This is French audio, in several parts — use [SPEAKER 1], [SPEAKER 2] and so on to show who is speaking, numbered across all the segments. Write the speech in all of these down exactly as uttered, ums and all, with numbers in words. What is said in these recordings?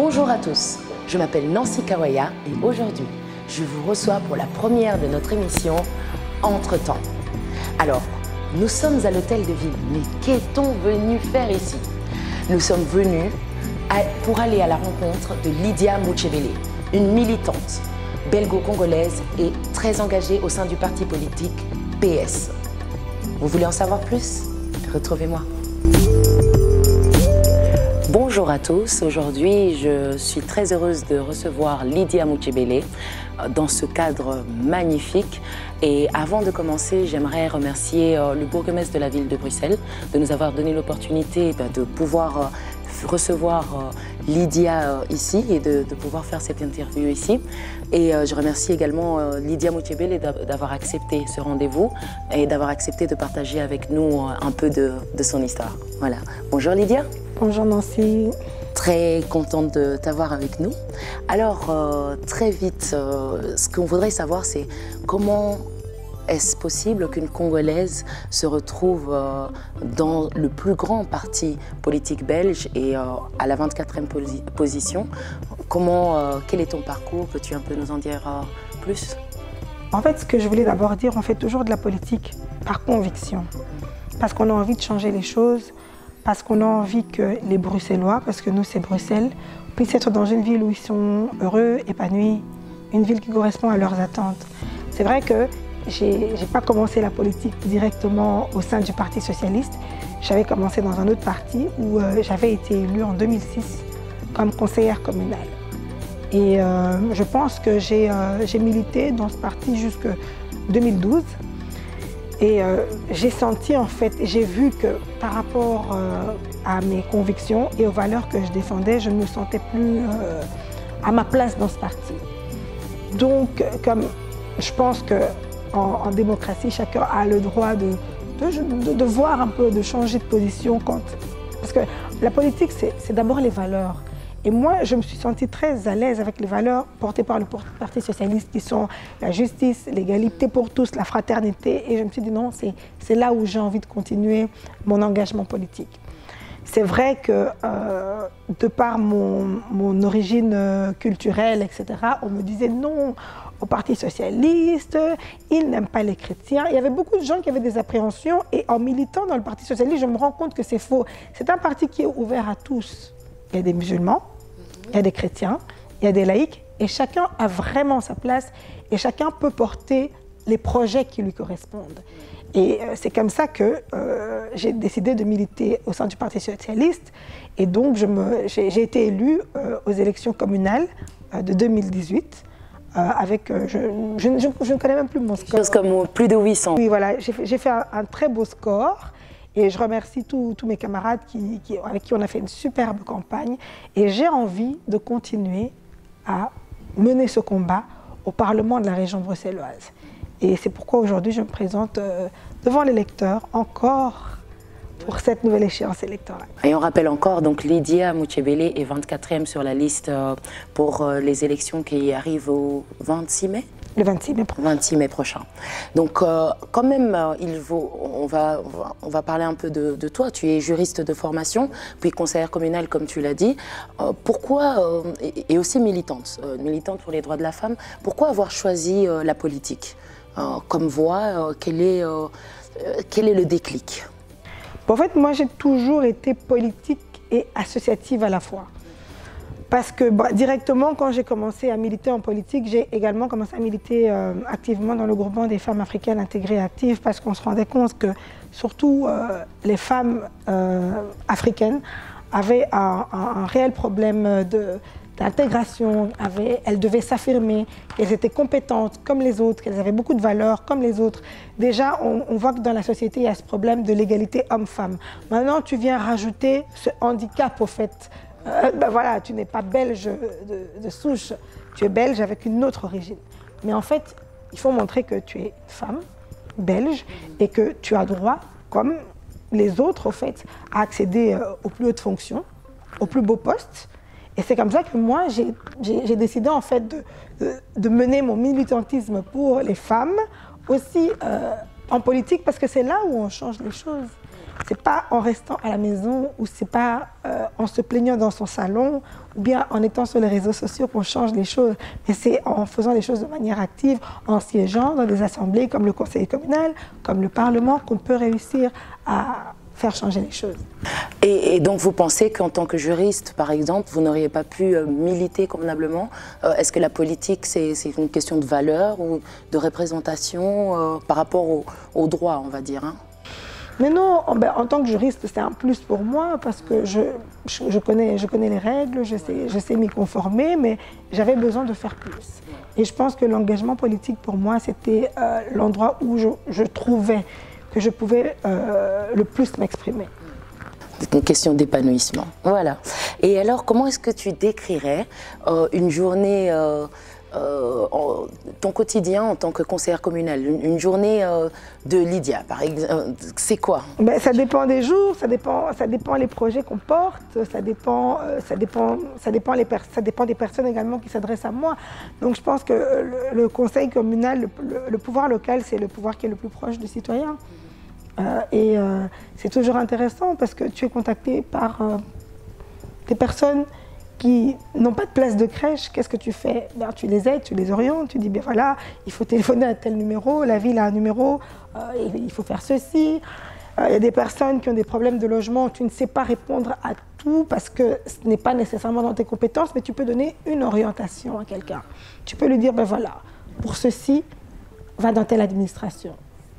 [SPEAKER 1] Bonjour à tous, je m'appelle Nancy Kawaya et aujourd'hui, je vous reçois pour la première de notre émission Entre-temps. Alors, nous sommes à l'hôtel de ville, mais qu'est-on venu faire ici? Nous sommes venus à, pour aller à la rencontre de Lydia Muchebele, une militante belgo-congolaise et très engagée au sein du parti politique P S. Vous voulez en savoir plus? Retrouvez-moi. Bonjour à tous, aujourd'hui je suis très heureuse de recevoir Lydia Muchebele dans ce cadre magnifique. Et avant de commencer, j'aimerais remercier le bourgmestre de la ville de Bruxelles de nous avoir donné l'opportunité de pouvoir recevoir Lydia ici et de, de pouvoir faire cette interview ici. Et je remercie également Lydia Muchebele d'avoir accepté ce rendez-vous et d'avoir accepté de partager avec nous un peu de, de son histoire. Voilà. Bonjour Lydia.
[SPEAKER 2] Bonjour Nancy.
[SPEAKER 1] Très contente de t'avoir avec nous. Alors, euh, très vite, euh, ce qu'on voudrait savoir, c'est comment est-ce possible qu'une Congolaise se retrouve euh, dans le plus grand parti politique belge et euh, à la vingt-quatrième posi position. Comment, euh, quel est ton parcours? Peux-tu un peu nous en dire euh, plus?
[SPEAKER 2] En fait, ce que je voulais d'abord dire, on fait toujours de la politique par conviction. Parce qu'on a envie de changer les choses, parce qu'on a envie que les Bruxellois, parce que nous c'est Bruxelles, puissent être dans une ville où ils sont heureux, épanouis, une ville qui correspond à leurs attentes. C'est vrai que j'ai pas commencé la politique directement au sein du Parti socialiste. J'avais commencé dans un autre parti où euh, j'avais été élue en deux mille six comme conseillère communale. Et euh, je pense que j'ai euh, milité dans ce parti jusqu'en deux mille douze. Et euh, j'ai senti en fait, j'ai vu que par rapport euh, à mes convictions et aux valeurs que je défendais, je ne me sentais plus euh, à ma place dans ce parti. Donc, comme je pense qu'en en démocratie, chacun a le droit de, de, de, de voir un peu, de changer de position. Quand, parce que la politique, c'est d'abord les valeurs. Et moi, je me suis sentie très à l'aise avec les valeurs portées par le Parti socialiste qui sont la justice, l'égalité pour tous, la fraternité. Et je me suis dit non, c'est là où j'ai envie de continuer mon engagement politique. C'est vrai que euh, de par mon, mon origine euh, culturelle, et cetera, on me disait non au Parti socialiste, ils n'aiment pas les chrétiens. Il y avait beaucoup de gens qui avaient des appréhensions et en militant dans le Parti socialiste, je me rends compte que c'est faux. C'est un parti qui est ouvert à tous. Il y a des musulmans, il y a des chrétiens, il y a des laïcs, et chacun a vraiment sa place, et chacun peut porter les projets qui lui correspondent. Et euh, c'est comme ça que euh, j'ai décidé de militer au sein du Parti socialiste, et donc j'ai été élue euh, aux élections communales euh, de deux mille dix-huit, euh, avec, euh, je, je, je, je ne connais même plus mon score.
[SPEAKER 1] Chose comme plus de huit cents.
[SPEAKER 2] Oui, voilà, j'ai fait, fait un, un très beau score. Et je remercie tous mes camarades qui, qui, avec qui on a fait une superbe campagne. Et j'ai envie de continuer à mener ce combat au Parlement de la région bruxelloise. Et c'est pourquoi aujourd'hui je me présente euh, devant les électeurs encore pour cette nouvelle échéance électorale.
[SPEAKER 1] Et on rappelle encore, donc Lydia Muchebele est vingt-quatrième sur la liste euh, pour euh, les élections qui arrivent au vingt-six mai.
[SPEAKER 2] Le vingt-six mai prochain.
[SPEAKER 1] vingt-six mai prochain. Donc, euh, quand même, euh, il faut, on, va, on, va, on va parler un peu de, de toi. Tu es juriste de formation, puis conseillère communale, comme tu l'as dit. Euh, pourquoi, euh, et, et aussi militante, euh, militante pour les droits de la femme, pourquoi avoir choisi euh, la politique euh, comme voie? euh, quel, est, euh, quel est le déclic?
[SPEAKER 2] En fait, moi, j'ai toujours été politique et associative à la fois. Parce que bah, directement, quand j'ai commencé à militer en politique, j'ai également commencé à militer euh, activement dans le groupement des femmes africaines intégrées et actives, parce qu'on se rendait compte que surtout euh, les femmes euh, africaines avaient un, un, un réel problème d'intégration, elles devaient s'affirmer, elles étaient compétentes comme les autres, qu'elles avaient beaucoup de valeurs comme les autres. Déjà, on, on voit que dans la société, il y a ce problème de l'égalité homme-femme. Maintenant, tu viens rajouter ce handicap au fait. Euh, ben voilà, tu n'es pas belge de, de souche, tu es belge avec une autre origine. Mais en fait, il faut montrer que tu es femme, belge, et que tu as droit, comme les autres, au fait, à accéder aux plus hautes fonctions, aux plus beaux postes. Et c'est comme ça que moi, j'ai décidé en fait de, de, de mener mon militantisme pour les femmes, aussi euh, en politique, parce que c'est là où on change les choses. c'est pas en restant à la maison ou c'est pas euh, en se plaignant dans son salon ou bien en étant sur les réseaux sociaux qu'on change les choses, mais c'est en faisant les choses de manière active, en siégeant dans des assemblées comme le conseil communal, comme le Parlement, qu'on peut réussir à faire changer les choses.
[SPEAKER 1] Et, et donc vous pensez qu'en tant que juriste, par exemple, vous n'auriez pas pu euh, militer convenablement? euh, Est-ce que la politique, c'est une question de valeur ou de représentation euh, par rapport au, au droit, on va dire, hein?
[SPEAKER 2] Mais non, ben, en tant que juriste, c'est un plus pour moi parce que je, je, je, connais, je connais les règles, je sais, je sais m'y conformer, mais j'avais besoin de faire plus. Et je pense que l'engagement politique, pour moi, c'était euh, l'endroit où je, je trouvais que je pouvais euh, le plus m'exprimer.
[SPEAKER 1] C'est une question d'épanouissement. Voilà. Et alors, comment est-ce que tu décrirais euh, une journée, euh, euh, en, ton quotidien en tant que conseillère communale, une, une journée euh, de Lydia, par exemple, c'est quoi?
[SPEAKER 2] Ben, ça dépend des jours, ça dépend, ça dépend les projets qu'on porte, ça dépend, euh, ça dépend, ça dépend, les ça dépend des personnes également qui s'adressent à moi. Donc je pense que le, le conseil communal, le, le, le pouvoir local, c'est le pouvoir qui est le plus proche du citoyen. Euh, et euh, c'est toujours intéressant parce que tu es contacté par euh, des personnes qui n'ont pas de place de crèche. Qu'est-ce que tu fais? Ben, tu les aides, tu les orientes, tu dis bien voilà, il faut téléphoner à tel numéro, la ville a un numéro, euh, il faut faire ceci. Il euh, y a des personnes qui ont des problèmes de logement, tu ne sais pas répondre à tout parce que ce n'est pas nécessairement dans tes compétences, mais tu peux donner une orientation à quelqu'un. Tu peux lui dire ben voilà, pour ceci, va dans telle administration.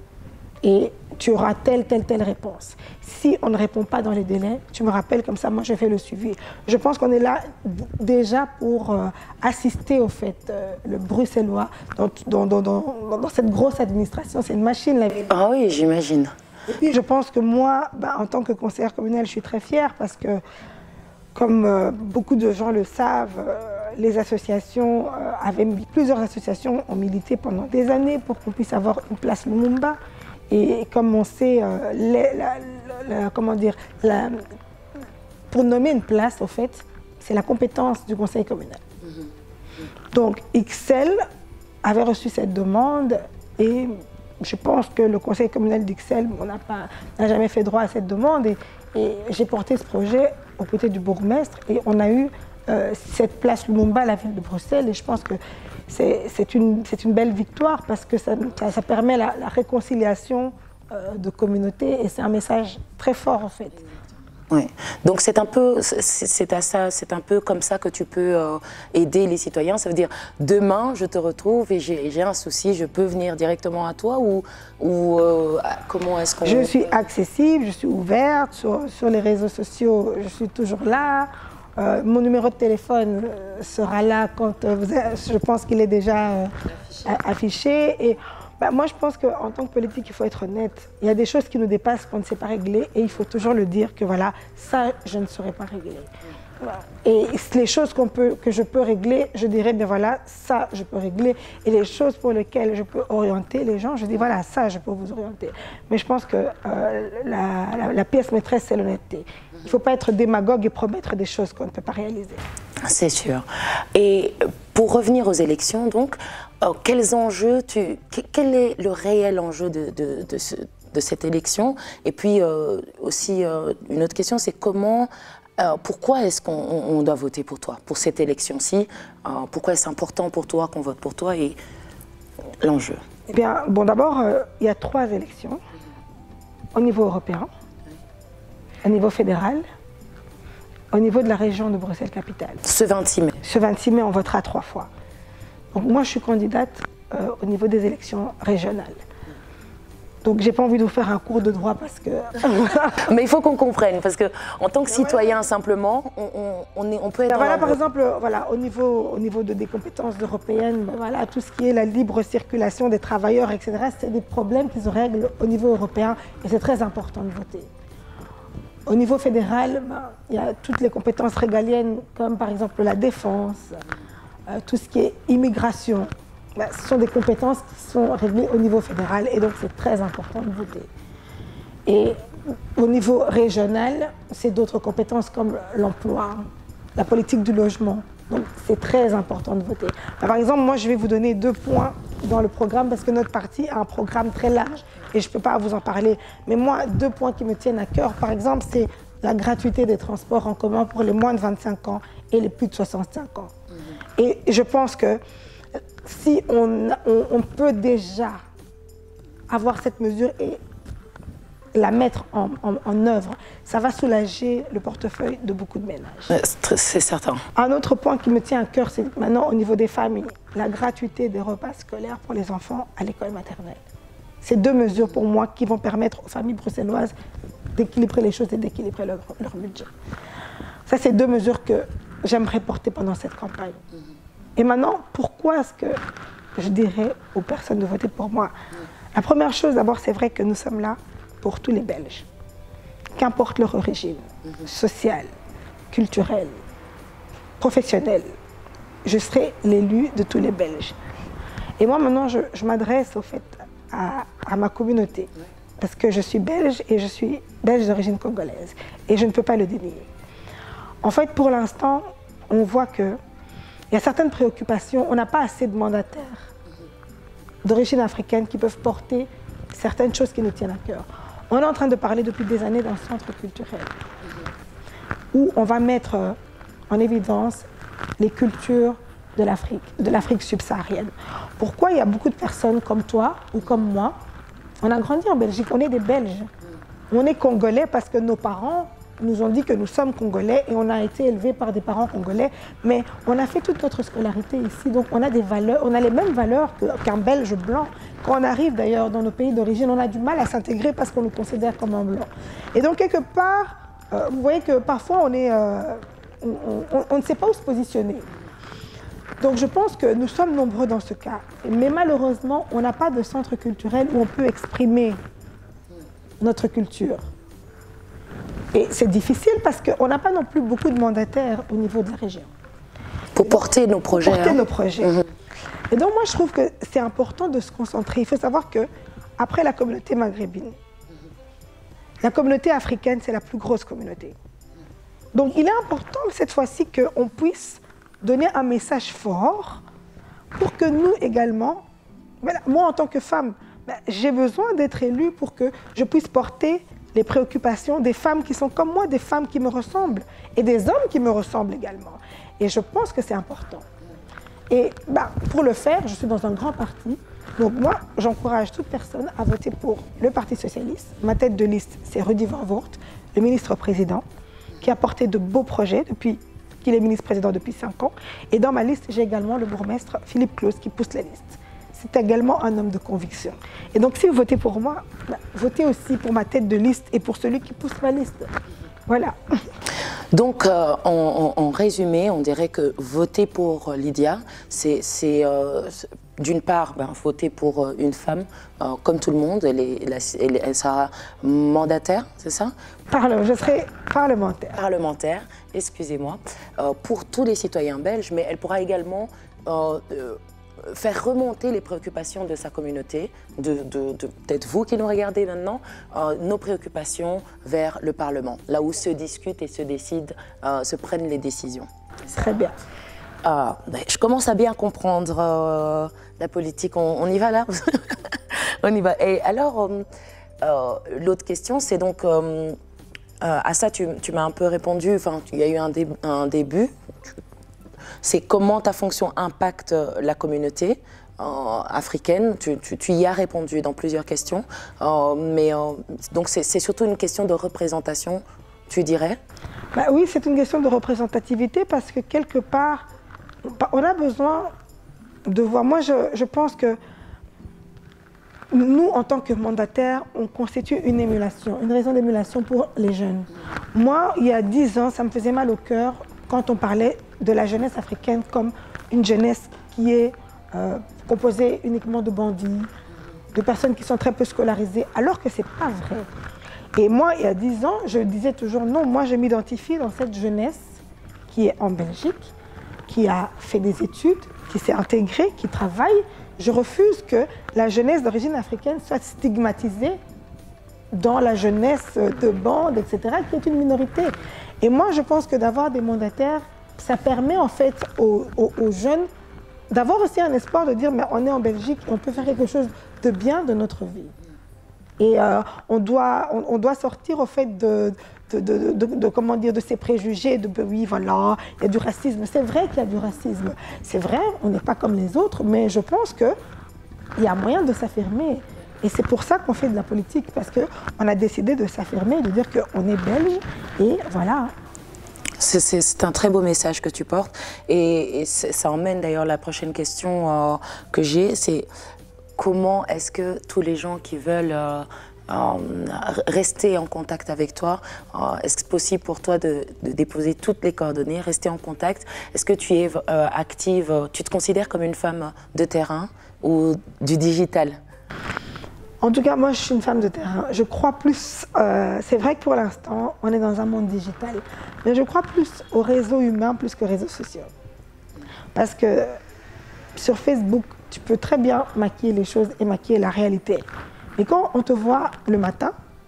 [SPEAKER 2] Et tu auras telle, telle, telle réponse. Si on ne répond pas dans les délais, tu me rappelles, comme ça, moi, je fais le suivi. Je pense qu'on est là déjà pour euh, assister, au fait, euh, le bruxellois dans, dans, dans, dans, dans cette grosse administration. C'est une machine, la ville.
[SPEAKER 1] Ah oui, j'imagine.
[SPEAKER 2] Et puis, je pense que moi, bah, en tant que conseillère communale, je suis très fière parce que, comme euh, beaucoup de gens le savent, euh, les associations, euh, avaient, plusieurs associations ont milité pendant des années pour qu'on puisse avoir une place Lumumba. Et comme on sait, euh, les, la, la, la, comment dire, la, pour nommer une place, au fait, c'est la compétence du conseil communal. Mm-hmm. Donc, X L avait reçu cette demande et je pense que le conseil communal d'X L n'a jamais fait droit à cette demande. Et, et j'ai porté ce projet aux côtés du bourgmestre et on a eu euh, cette place Lumumba à la ville de Bruxelles. Et je pense que c'est une, une belle victoire parce que ça, ça, ça permet la, la réconciliation euh, de communautés et c'est un message très fort en fait.
[SPEAKER 1] Oui. Donc c'est un peu, c'est à ça, c'est un peu comme ça que tu peux euh, aider les citoyens. Ça veut dire demain je te retrouve et j'ai un souci, je peux venir directement à toi ou, ou euh, comment est-ce qu'on...
[SPEAKER 2] Je suis accessible, je suis ouverte sur, sur les réseaux sociaux, je suis toujours là. Euh, mon numéro de téléphone euh, sera là quand euh, vous avez, je pense qu'il est déjà euh, affiché. affiché. Et bah, moi, je pense qu'en tant que politique, il faut être honnête. Il y a des choses qui nous dépassent qu'on ne sait pas régler et il faut toujours le dire que voilà, ça, je ne saurais pas régler. Voilà. Et les choses qu'on peut, que je peux régler, je dirais, bien voilà, ça, je peux régler. Et les choses pour lesquelles je peux orienter les gens, je dis, voilà, ça, je peux vous orienter. Mais je pense que euh, la, la, la pièce maîtresse, c'est l'honnêteté. Il ne faut pas être démagogue et promettre des choses qu'on ne peut pas réaliser. C'est
[SPEAKER 1] sûr. Et pour revenir aux élections, donc, euh, quels enjeux, tu, quel est le réel enjeu de, de, de, ce, de cette élection? Et puis euh, aussi, euh, une autre question, c'est comment, euh, pourquoi est-ce qu'on doit voter pour toi, pour cette élection-ci? euh, Pourquoi est-ce important pour toi qu'on vote pour toi et l'enjeu?
[SPEAKER 2] Eh bien, bon, d'abord, euh, il y a trois élections au niveau européen, au niveau fédéral, au niveau de la région de Bruxelles-Capitale.
[SPEAKER 1] Ce vingt-six mai.
[SPEAKER 2] Ce vingt-six mai, on votera trois fois. Donc moi, je suis candidate euh, au niveau des élections régionales. Donc j'ai pas envie de vous faire un cours de droit parce que...
[SPEAKER 1] Mais il faut qu'on comprenne, parce qu'en tant que citoyen, simplement, on, on, on, est, on peut être...
[SPEAKER 2] Ben voilà, par exemple, voilà, au, niveau, au niveau de, des compétences européennes, ben voilà, tout ce qui est la libre circulation des travailleurs, et cetera, c'est des problèmes qui se règlent au niveau européen et c'est très important de voter. Au niveau fédéral, ben, il y a toutes les compétences régaliennes, comme par exemple la défense, euh, tout ce qui est immigration. Ben, ce sont des compétences qui sont réglées au niveau fédéral et donc c'est très important de voter. Et au niveau régional, c'est d'autres compétences comme l'emploi, la politique du logement. Donc c'est très important de voter. Ben, par exemple, moi je vais vous donner deux points dans le programme parce que notre parti a un programme très large et je ne peux pas vous en parler. Mais moi, deux points qui me tiennent à cœur, par exemple, c'est la gratuité des transports en commun pour les moins de vingt-cinq ans et les plus de soixante-cinq ans. Mmh. Et je pense que si on, on, on peut déjà avoir cette mesure et la mettre en, en, en œuvre, ça va soulager le portefeuille de beaucoup de ménages.
[SPEAKER 1] C'est certain.
[SPEAKER 2] Un autre point qui me tient à cœur, c'est maintenant au niveau des familles, la gratuité des repas scolaires pour les enfants à l'école maternelle. C'est deux mesures pour moi qui vont permettre aux familles bruxelloises d'équilibrer les choses et d'équilibrer leur, leur budget. Ça, c'est deux mesures que j'aimerais porter pendant cette campagne. Et maintenant, pourquoi est-ce que je dirais aux personnes de voter pour moi? La première chose, d'abord, c'est vrai que nous sommes là pour tous les Belges, qu'importe leur origine, sociale, culturelle, professionnelle. Je serai l'élu de tous les Belges. Et moi, maintenant, je, je m'adresse au fait à, à ma communauté, parce que je suis belge et je suis belge d'origine congolaise, et je ne peux pas le dénier. En fait, pour l'instant, on voit qu'il y a certaines préoccupations, on n'a pas assez de mandataires d'origine africaine qui peuvent porter certaines choses qui nous tiennent à cœur. On est en train de parler depuis des années d'un centre culturel où on va mettre en évidence les cultures de l'Afrique, de l'Afrique subsaharienne. Pourquoi il y a beaucoup de personnes comme toi ou comme moi, on a grandi en Belgique, on est des Belges. On est Congolais parce que nos parents nous ont dit que nous sommes Congolais et on a été élevés par des parents congolais, mais on a fait toute notre scolarité ici, donc on a des valeurs, on a les mêmes valeurs qu'un Belge blanc. Quand on arrive d'ailleurs dans nos pays d'origine, on a du mal à s'intégrer parce qu'on nous considère comme un blanc. Et donc quelque part, euh, vous voyez que parfois on, est, euh, on, on, on ne sait pas où se positionner. Donc je pense que nous sommes nombreux dans ce cas, mais malheureusement, on n'a pas de centre culturel où on peut exprimer notre culture. Et c'est difficile parce qu'on n'a pas non plus beaucoup de mandataires au niveau de la région.
[SPEAKER 1] Pour porter nos projets.
[SPEAKER 2] Pour porter
[SPEAKER 1] hein.
[SPEAKER 2] nos projets. Mmh. Et donc moi je trouve que c'est important de se concentrer. Il faut savoir qu'après la communauté maghrébine, la communauté africaine c'est la plus grosse communauté. Donc il est important cette fois-ci qu'on puisse donner un message fort pour que nous également, moi en tant que femme, j'ai besoin d'être élue pour que je puisse porter les préoccupations des femmes qui sont comme moi, des femmes qui me ressemblent et des hommes qui me ressemblent également. Et je pense que c'est important. Et bah, pour le faire, je suis dans un grand parti. Donc moi, j'encourage toute personne à voter pour le Parti socialiste. Ma tête de liste, c'est Rudy Van Voort, le ministre-président, qui a porté de beaux projets depuis qu'il est ministre-président depuis cinq ans. Et dans ma liste, j'ai également le bourgmestre Philippe Claus qui pousse la liste. C'est également un homme de conviction. Et donc, si vous votez pour moi, bah, votez aussi pour ma tête de liste et pour celui qui pousse ma liste. Voilà.
[SPEAKER 1] Donc, euh, en, en, en résumé, on dirait que voter pour Lydia, c'est euh, d'une part ben, voter pour une femme, euh, comme tout le monde, elle, est, elle, elle sera mandataire, c'est ça?
[SPEAKER 2] Parle, je serai parlementaire.
[SPEAKER 1] Parlementaire, excusez-moi, euh, pour tous les citoyens belges, mais elle pourra également euh, euh, faire remonter les préoccupations de sa communauté, de, de, de peut-être vous qui nous regardez maintenant, euh, nos préoccupations vers le Parlement, là où se discutent et se décident, euh, se prennent les décisions.
[SPEAKER 2] Très bien.
[SPEAKER 1] Euh, ben, je commence à bien comprendre euh, la politique, on, on y va là. On y va. Et alors, euh, euh, l'autre question, c'est donc, euh, euh, à ça tu, tu m'as un peu répondu, enfin, il y a eu un, dé, un début. C'est comment ta fonction impacte la communauté euh, africaine. Tu, tu, tu y as répondu dans plusieurs questions. Euh, mais euh, donc c'est surtout une question de représentation, tu dirais?
[SPEAKER 2] Bah oui, c'est une question de représentativité parce que quelque part, on a besoin de voir. Moi, je, je pense que nous, en tant que mandataires, on constitue une émulation, une raison d'émulation pour les jeunes. Moi, il y a dix ans, ça me faisait mal au cœur quand on parlait de la jeunesse africaine comme une jeunesse qui est euh, composée uniquement de bandits, de personnes qui sont très peu scolarisées, alors que ce n'est pas vrai. Et moi, il y a dix ans, je disais toujours non, moi je m'identifie dans cette jeunesse qui est en Belgique, qui a fait des études, qui s'est intégrée, qui travaille. Je refuse que la jeunesse d'origine africaine soit stigmatisée dans la jeunesse de bande, et cetera, qui est une minorité. Et moi, je pense que d'avoir des mandataires, ça permet en fait aux, aux, aux jeunes d'avoir aussi un espoir de dire mais on est en Belgique et on peut faire quelque chose de bien de notre vie. Et euh, on, doit, on, on doit sortir au fait de, de, de, de, de, comment dire, de ces préjugés, de oui, voilà, il y a du racisme. C'est vrai qu'il y a du racisme. C'est vrai, on n'est pas comme les autres, mais je pense qu'il y a moyen de s'affirmer. Et c'est pour ça qu'on fait de la politique, parce qu'on a décidé de s'affirmer, de dire qu'on est belge, et voilà.
[SPEAKER 1] C'est un très beau message que tu portes. Et, et ça emmène d'ailleurs la prochaine question euh, que j'ai, c'est comment est-ce que tous les gens qui veulent euh, euh, rester en contact avec toi, euh, est-ce que c'est possible pour toi de, de déposer toutes les coordonnées, rester en contact? Est-ce que tu es euh, active, tu te considères comme une femme de terrain ou du digital?
[SPEAKER 2] En tout cas, moi, je suis une femme de terrain. Je crois plus, euh, c'est vrai que pour l'instant, on est dans un monde digital, mais je crois plus aux réseaux humains plus qu'aux réseaux sociaux. Parce que sur Facebook, tu peux très bien maquiller les choses et maquiller la réalité. Mais quand on te voit le matin,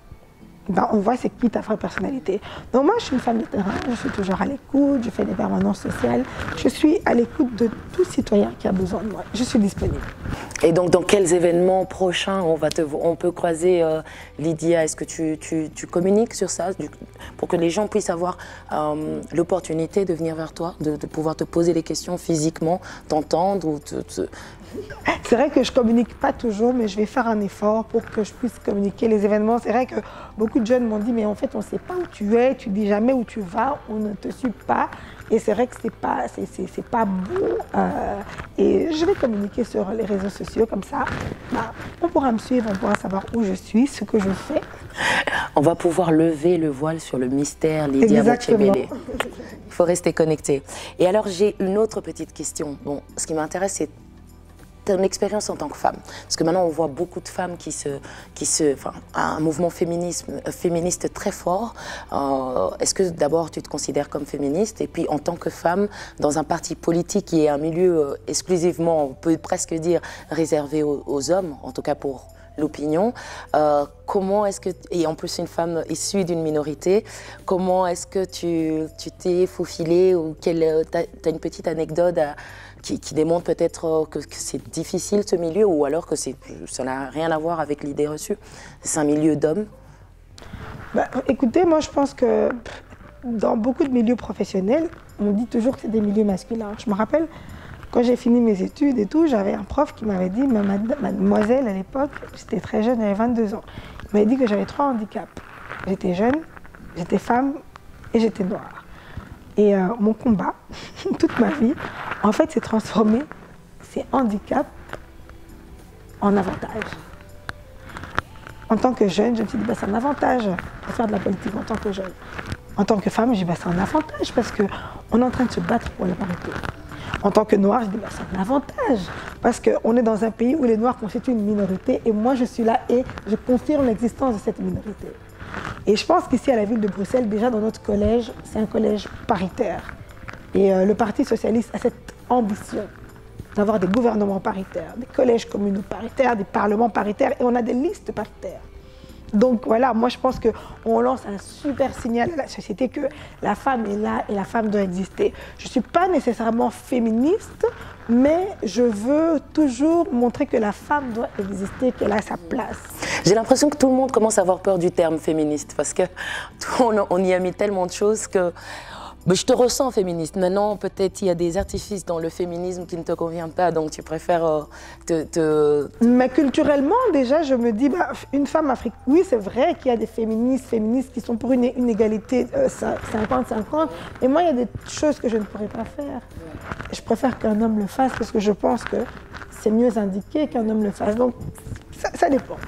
[SPEAKER 2] ben on voit c'est qui ta vraie personnalité. Donc moi, je suis une femme de terrain, je suis toujours à l'écoute, je fais des permanences sociales, je suis à l'écoute de tout citoyen qui a besoin de moi. Je suis disponible.
[SPEAKER 1] Et donc, dans quels événements prochains on, va te, on peut croiser euh, Lydia? Est-ce que tu, tu, tu communiques sur ça du, pour que les gens puissent avoir euh, l'opportunité de venir vers toi, de, de pouvoir te poser des questions physiquement, t'entendre ou te, te...
[SPEAKER 2] C'est vrai que je ne communique pas toujours, mais je vais faire un effort pour que je puisse communiquer les événements. C'est vrai que beaucoup de jeunes m'ont dit, mais en fait, on ne sait pas où tu es, tu ne dis jamais où tu vas, on ne te suit pas. Et c'est vrai que ce n'est pas, c'est pas bon. Euh, et je vais communiquer sur les réseaux sociaux, comme ça, bah, on pourra me suivre, on pourra savoir où je suis, ce que je fais.
[SPEAKER 1] On va pouvoir lever le voile sur le mystère Lydia Motshebele. Il faut rester connecté. Et alors, j'ai une autre petite question. Bon, ce qui m'intéresse, c'est ton expérience en tant que femme. Parce que maintenant, on voit beaucoup de femmes qui se... Qui se enfin, un mouvement féminisme, féministe très fort. Euh, Est-ce que d'abord, tu te considères comme féministe? Et puis, en tant que femme, dans un parti politique qui est un milieu exclusivement, on peut presque dire, réservé aux, aux hommes, en tout cas pour l'opinion, euh, comment est-ce que, et en plus une femme issue d'une minorité, comment est-ce que tu t'es faufilée ou tu as une petite anecdote à, qui, qui démontre peut-être que, que c'est difficile ce milieu ou alors que ça n'a rien à voir avec l'idée reçue? C'est un milieu d'hommes?
[SPEAKER 2] Bah, écoutez, moi je pense que dans beaucoup de milieux professionnels, on dit toujours que c'est des milieux masculins. Je me rappelle, quand j'ai fini mes études et tout, j'avais un prof qui m'avait dit, ma mademoiselle à l'époque, j'étais très jeune, j'avais vingt-deux ans, il m'avait dit que j'avais trois handicaps. J'étais jeune, j'étais femme et j'étais noire. Et euh, mon combat, toute ma vie, en fait, s'est transformé ces handicaps en avantage. En tant que jeune, je me suis dit, bah, c'est un avantage de faire de la politique en tant que jeune. En tant que femme, je dis, bah, c'est un avantage parce qu'on est en train de se battre pour la parité. En tant que noire, je dis, bah, c'est un avantage parce qu'on est dans un pays où les noirs constituent une minorité et moi, je suis là et je confirme l'existence de cette minorité. Et je pense qu'ici, à la ville de Bruxelles, déjà dans notre collège, c'est un collège paritaire. Et euh, le Parti socialiste a cette ambition d'avoir des gouvernements paritaires, des collèges communaux paritaires, des parlements paritaires, et on a des listes paritaires. Donc voilà, moi je pense qu'on lance un super signal à la société que la femme est là et la femme doit exister. Je ne suis pas nécessairement féministe, mais je veux toujours montrer que la femme doit exister, qu'elle a sa place.
[SPEAKER 1] J'ai l'impression que tout le monde commence à avoir peur du terme féministe, parce qu'on on y a mis tellement de choses que... Mais je te ressens féministe. Maintenant, peut-être il y a des artifices dans le féminisme qui ne te conviennent pas, donc tu préfères euh, te, te...
[SPEAKER 2] Mais culturellement, déjà, je me dis, bah, une femme africaine, oui, c'est vrai qu'il y a des féministes, féministes qui sont pour une, une égalité cinquante cinquante, mais moi, il y a des choses que je ne pourrais pas faire. Je préfère qu'un homme le fasse parce que je pense que c'est mieux indiqué qu'un homme le fasse. Donc, ça, ça dépend.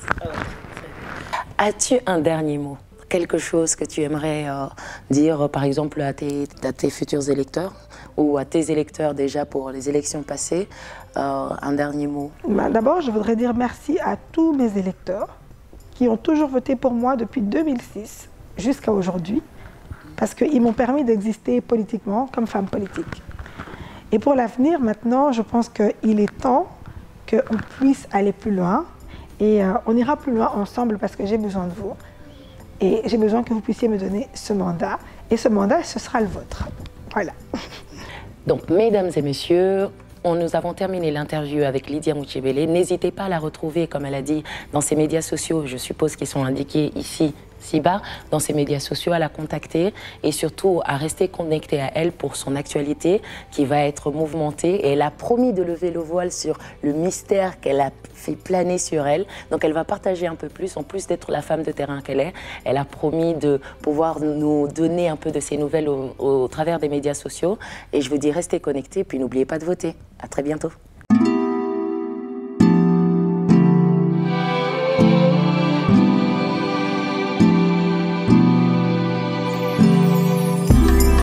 [SPEAKER 1] As-tu un dernier mot ? Quelque chose que tu aimerais euh, dire, par exemple, à tes, à tes futurs électeurs ou à tes électeurs déjà pour les élections passées, euh, un dernier mot?
[SPEAKER 2] Bah, d'abord, je voudrais dire merci à tous mes électeurs qui ont toujours voté pour moi depuis deux mille six jusqu'à aujourd'hui, parce qu'ils m'ont permis d'exister politiquement comme femme politique. Et pour l'avenir, maintenant, je pense qu'il est temps qu'on puisse aller plus loin et euh, on ira plus loin ensemble parce que j'ai besoin de vous. Et j'ai besoin que vous puissiez me donner ce mandat. Et ce mandat, ce sera le vôtre. Voilà.
[SPEAKER 1] Donc, mesdames et messieurs, on, nous avons terminé l'interview avec Lydia Muchebele. N'hésitez pas à la retrouver, comme elle a dit, dans ses médias sociaux, je suppose qu'ils sont indiqués ici, ci-bas, dans ses médias sociaux, à la contacter et surtout à rester connecté à elle pour son actualité qui va être mouvementée. Et elle a promis de lever le voile sur le mystère qu'elle a fait planer sur elle. Donc elle va partager un peu plus, en plus d'être la femme de terrain qu'elle est. Elle a promis de pouvoir nous donner un peu de ses nouvelles au, au travers des médias sociaux. Et je vous dis, restez connectés, puis n'oubliez pas de voter. À très bientôt.